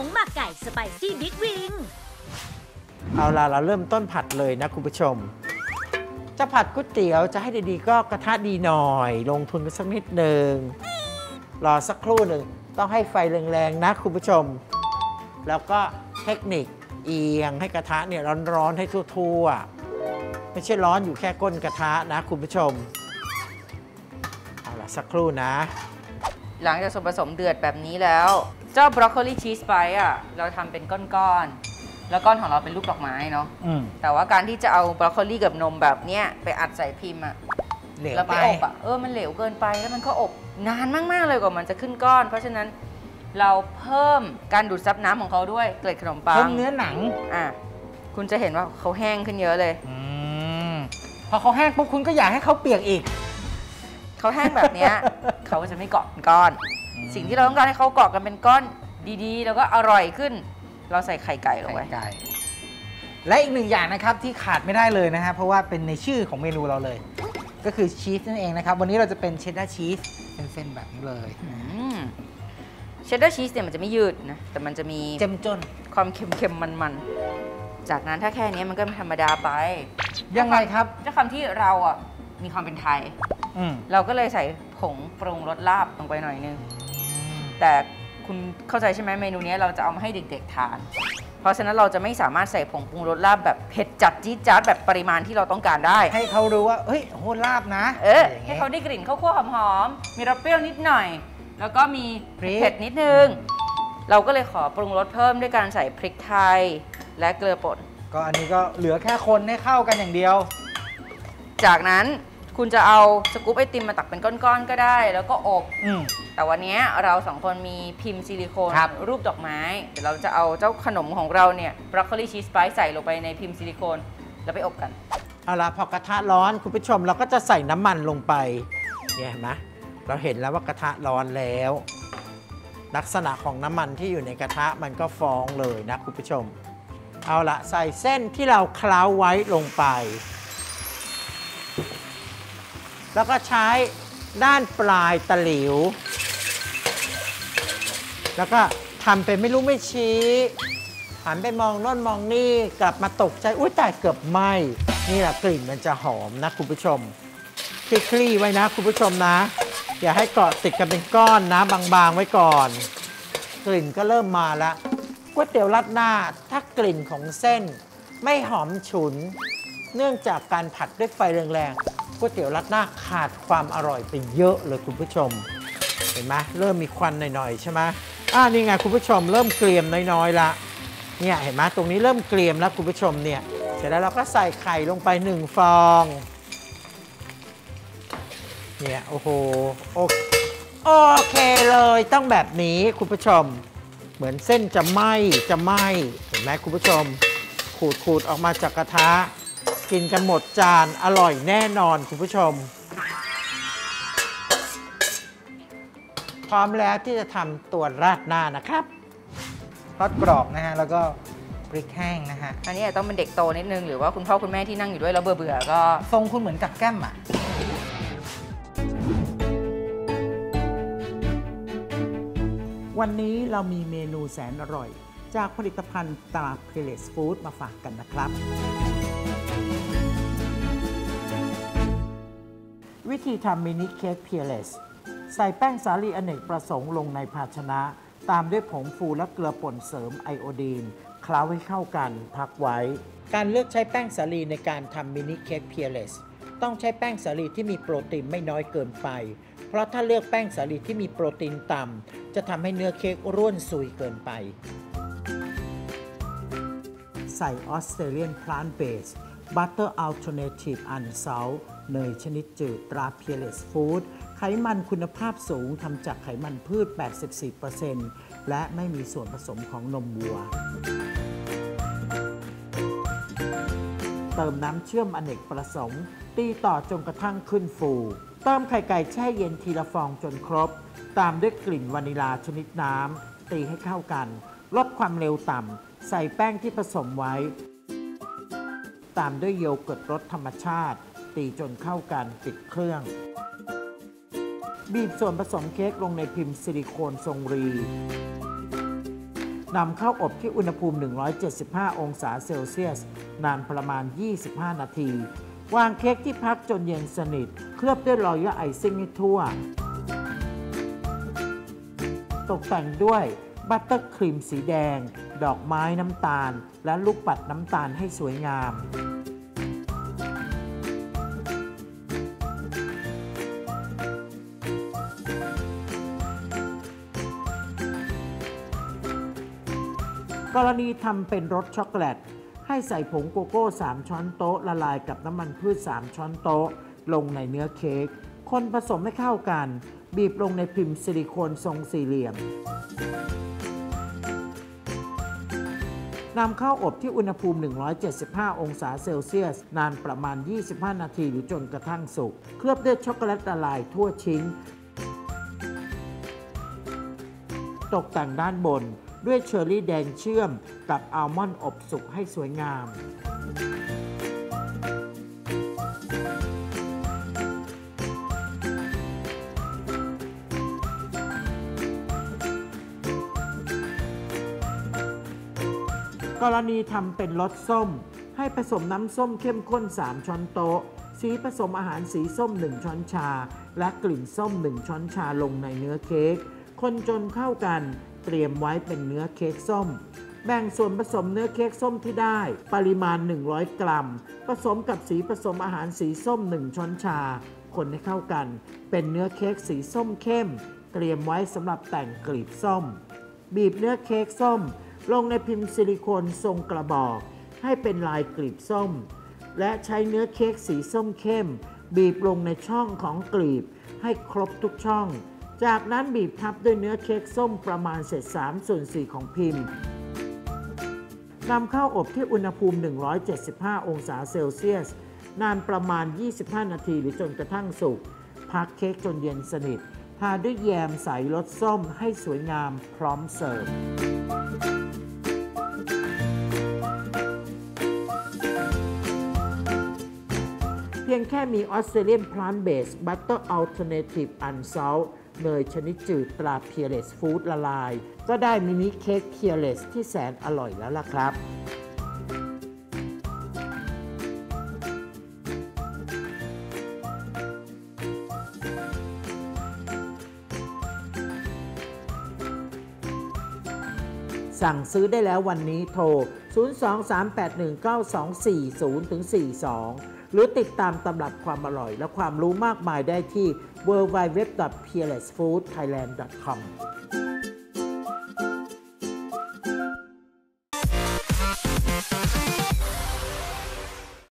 งหมักไก่สไปซี่บิ๊กวิงเอาล่ะเราเริ่มต้นผัดเลยนะคุณผู้ชมจะผัดก๋วยเตี๋ยวจะให้ดีๆก็กระทะดีหน่อยลงทุนกันสักนิดหนึ่งรอสักครู่หนึ่งต้องให้ไฟแรงๆนะคุณผู้ชมแล้วก็เทคนิคเอียงให้กระทะเนี่ยร้อนๆให้ทั่วๆไม่ใช่ร้อนอยู่แค่ก้นกระทะนะคุณผู้ชมเอาล่ะสักครู่นะหลังจากส่วนผสมเดือดแบบนี้แล้วเจ้าบรอกโคลีชีสไปเราทำเป็นก้อนๆแล้วก้อนของเราเป็นรูปดอกไม้เนาะแต่ว่าการที่จะเอาบรอกโคลีกับนมแบบเนี้ยไปอัดใส่พิมพ์แล้วไปอบมันเหลวเกินไปแล้วมันก็อบนานมากๆเลยกว่ามันจะขึ้นก้อนเพราะฉะนั้นเราเพิ่มการดูดซับน้ำของเขาด้วยเกล็ดขนมปังเพิ่มเนื้อหนังคุณจะเห็นว่าเขาแห้งขึ้นเยอะเลยพอเขาแห้งปุ๊บคุณก็อยากให้เขาเปียกอีกเขาแห้งแบบนี้ เขาจะไม่เกาะเป็นก้อนสิ่งที่เราต้องการให้เขาเกาะกันเป็นก้อนดีๆแล้วก็อร่อยขึ้นเราใส่ไข่ไก่ลงไปและอีกหนึ่งอย่างนะครับที่ขาดไม่ได้เลยนะฮะเพราะว่าเป็นในชื่อของเมนูเราเลยก็คือชีสนั่นเองนะครับวันนี้เราจะเป็นเชดดาร์ชีสเป็นเส้นแบบนี้เลยเชดดาร์ชีสเนี่ยมันจะไม่ยืดนะแต่มันจะมีเจ้มจนความเค็มๆมันๆจากนั้นถ้าแค่นี้มันก็ไม่ธรรมดาไปยังไงครับด้วยความที่เรามีความเป็นไทยเราก็เลยใส่ผงปรุงรสลาบลงไปหน่อยนึงแต่คุณเข้าใจใช่ไหมเมนูนี้เราจะเอามาให้เด็กๆทานเพราะฉะนั้นเราจะไม่สามารถใส่ผงปรุงรสลาบแบบเผ็ดจัดจี๊ดจ๊าดแบบปริมาณที่เราต้องการได้ให้เขารู้ว่าเฮ้ยโหลาบนะให้เขาได้กลิ่นข้าวคั่วหอมๆมีรสเปรี้ยวนิดหน่อยแล้วก็มีเผ็ดนิดนึงเราก็เลยขอปรุงรสเพิ่มด้วยการใส่พริกไทยและเกลือป่นก็อันนี้ก็เหลือแค่คนให้เข้ากันอย่างเดียวจากนั้นคุณจะเอาสกู๊ปไอติมมาตักเป็นก้อนๆก็ได้แล้วก็อบแต่วันนี้เราสองคนมีพิมพ์ซิลิโคนรูปดอกไม้เดี๋ยวเราจะเอาเจ้าขนมของเราเนี่ยบรอกโคลีชีสไปใส่ลงไปในพิมพ์ซิลิโคนแล้วไปอบกันเอาล่ะพอกระทะร้อนคุณผู้ชมเราก็จะใส่น้ำมันลงไปเนี่ยเห็นไหมเราเห็นแล้วว่ากระทะร้อนแล้วลักษณะของน้ำมันที่อยู่ในกระทะมันก็ฟ้องเลยนะคุณผู้ชมเอาล่ะใส่เส้นที่เราเคล้าไว้ลงไปแล้วก็ใช้ด้านปลายตะหลิวแล้วก็ทำเป็นไม่รู้ไม่ชี้หันไปมองโน่นมองนี่กลับมาตกใจอุ้ยตายเกือบไหม้นี่แหละกลิ่นมันจะหอมนะคุณผู้ชมคลี่ไว้นะคุณผู้ชมนะอย่าให้เกาะติดกันเป็นก้อนนะบางๆไว้ก่อนกลิ่นก็เริ่มมาแล้วก๋วยเตี๋ยวราดหน้าถ้ากลิ่นของเส้นไม่หอมฉุนเนื่องจากการผัดด้วยไฟแรงๆก๋วยเตี๋ยวราดหน้าขาดความอร่อยไปเยอะเลยคุณผู้ชมเห็นไหมเริ่มมีควันหน่อยๆใช่ไหมนี่ไงคุณผู้ชมเริ่มเกรียมน้อยๆละเนี่ยเห็นไหมตรงนี้เริ่มเกรียมแล้วคุณผู้ชมเนี่ยเสร็จแล้วเราก็ใส่ไข่ลงไป1 ฟองเนี่ยโอ้โหโอเคเลยต้องแบบนี้คุณผู้ชมเหมือนเส้นจะไหม้เห็นไหมคุณผู้ชมขูดออกมาจากกระทะกินกันหมดจานอร่อยแน่นอนคุณผู้ชมพร้อมแล้วที่จะทำตัวราดหน้านะครับทอดกรอบนะฮะแล้วก็พริกแห้งนะฮะอันนี้ต้องเป็นเด็กโตนิดนึงหรือว่าคุณพ่อคุณแม่ที่นั่งอยู่ด้วยแล้วเบื่อก็ทรงคุณเหมือนกับแก้มวันนี้เรามีเมนูแสนอร่อยจากผลิตภัณฑ์ตรา Peerless Food มาฝากกันนะครับวิธีทำมินิเค้ก Peerless ใส่แป้งสาลีอเนกประสงค์ลงในภาชนะตามด้วยผงฟูและเกลือป่นเสริมไอโอดีนเคล้าให้เข้ากันพักไว้การเลือกใช้แป้งสาลีในการทำมินิเค้ก Peerless ต้องใช้แป้งสาลีที่มีโปรตีนไม่น้อยเกินไปเพราะถ้าเลือกแป้งสาลีที่มีโปรตีนต่ำจะทำให้เนื้อเค้กร่วนซุยเกินไปใส่ออสเตรเลียนพลานต์เบสบัตเตอร์อัลเทอร์เนทีฟอันซอลเนยชนิดจืดตรา Peerless Food ไขมันคุณภาพสูงทำจากไขมันพืช 84% และไม่มีส่วนผสมของนมวัวเติมน้ำเชื่อมอเนกประสงค์ตีต่อจนกระทั่งขึ้นฟูเติมไข่ไก่แช่เย็นทีละฟองจนครบตามด้วยกลิ่นวานิลาชนิดน้ำตีให้เข้ากันลดความเร็วต่ำใส่แป้งที่ผสมไว้ตามด้วยโยเกิร์ตรสธรรมชาติตีจนเข้ากันปิดเครื่องบีบส่วนผสมเค้กลงในพิมพ์ซิลิโคนทรงรีนำเข้าอบที่อุณหภูมิ 175 องศาเซลเซียสนานประมาณ 25 นาที วางเค้กที่พักจนเย็นสนิทเคลือบด้วยรอยัลไอซิ่งให้ทั่วตกแต่งด้วยบัตเตอร์ครีมสีแดงดอกไม้น้ำตาลและลูกปัดน้ำตาลให้สวยงามกรณีทำเป็นรสช็อกโกแลตให้ใส่ผงโกโก้ 3 ช้อนโต๊ะละลายกับน้ำมันพืช 3 ช้อนโต๊ะลงในเนื้อเค้กคนผสมให้เข้ากันบีบลงในพิมพ์ซิลิโคนทรงสี่เหลี่ยมนำเข้าอบที่อุณหภูมิ 175 องศาเซลเซียสนานประมาณ 25 นาทีหรือจนกระทั่งสุกเคลือบด้วยช็อกโกแลตละลายทั่วชิ้นตกแต่งด้านบนด้วยเชอร์รี่แดงเชื่อมกับอัลมอนด์อบสุกให้สวยงามกรณีทำเป็นรสส้มให้ผสมน้ำส้มเข้มข้น 3 ช้อนโต๊ะสีผสมอาหารสีส้ม 1 ช้อนชาและกลิ่นส้ม 1 ช้อนชาลงในเนื้อเค้กคนจนเข้ากันเตรียมไว้เป็นเนื้อเค้กส้มแบ่งส่วนผสมเนื้อเค้กส้มที่ได้ปริมาณ100 กรัมผสมกับสีผสมอาหารสีส้ม 1 ช้อนชาคนให้เข้ากันเป็นเนื้อเค้กสีส้มเข้มเตรียมไว้สำหรับแต่งกลีบส้มบีบเนื้อเค้กส้มลงในพิมพ์ซิลิโคนทรงกระบอกให้เป็นลายกลีบส้มและใช้เนื้อเค้กสีส้มเข้มบีบลงในช่องของกลีบให้ครบทุกช่องจากนั้นบีบทับด้วยเนื้อเค้กส้มประมาณเศษ3/4ของพิมพ์นำเข้าอบที่อุณหภูมิ 175 องศาเซลเซียสนานประมาณ 25 นาทีหรือจนกระทั่งสุกพักเค้กจนเย็นสนิททาด้วยแยมใสรสส้มให้สวยงามพร้อมเสิร์ฟเพียงแค่มี Australian Plant-Based Butter Alternative Unsalt เนยชนิดจืดตรา Peerless Food ละลายก็ได้มินิเค้ก Peerless ที่แสนอร่อยแล้วล่ะครับสั่งซื้อได้แล้ววันนี้โทร 023819240-42 หรือติดตามตำรับความอร่อยและความรู้มากมายได้ที่ www.peerlessfoodthailand.com